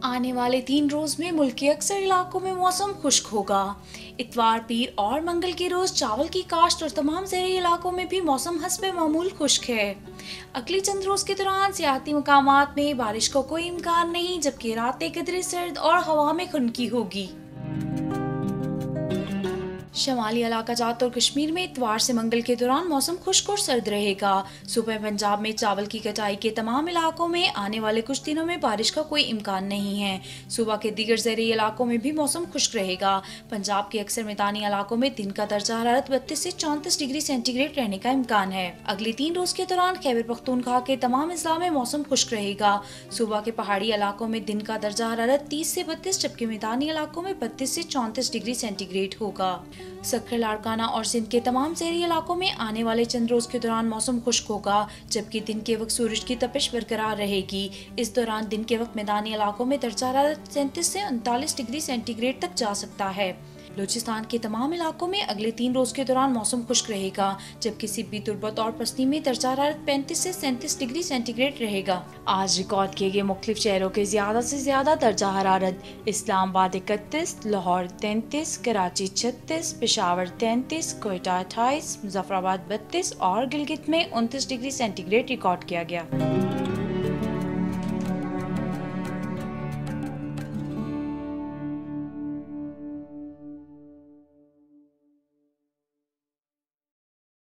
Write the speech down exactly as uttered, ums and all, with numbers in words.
आने वाले तीन रोज में मुल्क के अक्सर इलाकों में मौसम खुश्क होगा। इतवार, पीर और मंगल के रोज चावल की काश्त और तमाम ज़रई इलाकों में भी मौसम हस्बे मामूल खुश्क है। अगले चंद रोज के दौरान सियाहती मकामात में बारिश का कोई इम्कान नहीं, जबकि रातें कदरे सर्द और हवा में खुनकी होगी। शमाली इलाका जात और कश्मीर में इतवार से मंगल के दौरान मौसम खुश्क और सर्द रहेगा। सुबह पंजाब में चावल की कटाई के तमाम इलाकों में आने वाले कुछ दिनों में बारिश का कोई इम्कान नहीं है। सुबह के दीगर ज़रई इलाकों में भी मौसम खुश्क रहेगा। पंजाब के अक्सर मैदानी इलाकों में दिन का दर्जा हरारत बत्तीस से चौंतीस डिग्री सेंटीग्रेड रहने का इम्कान है। अगले तीन रोज के दौरान खैबर पख्तूनख्वा के तमाम अजला में मौसम खुश्क रहेगा। सुबह के पहाड़ी इलाकों में दिन का दर्जा हरारत तीस से बत्तीस, जबकि मैदानी इलाकों में बत्तीस से चौंतीस डिग्री सेंटीग्रेड होगा। सखर, लाड़काना और सिंध के तमाम ज़रई इलाकों में आने वाले चंद रोज के दौरान मौसम खुश्क होगा, जबकि दिन के वक्त सूरज की तपिश बरकरार रहेगी। इस दौरान दिन के वक्त मैदानी इलाकों में दर्जा हरारत सैंतीस से उनतालीस डिग्री सेंटीग्रेड तक जा सकता है। बलूचिस्तान के तमाम इलाकों में अगले तीन रोज के दौरान मौसम खुश्क रहेगा, जबकि सिब्बी, तुर्बत और पसनी में दर्जा हरारत पैंतीस से सैंतीस डिग्री सेंटीग्रेड रहेगा। आज रिकॉर्ड किए गए मुख्तलिफ शहरों के ज्यादा से ज्यादा दर्जा हरारत: इस्लामाबाद इकतीस, लाहौर तैंतीस, कराची छत्तीस, पेशावर तैंतीस, कोयटा अट्ठाईस, मुजफ्फराबाद बत्तीस और गिलगित में उनतीस डिग्री सेंटीग्रेड रिकॉर्ड किया गया।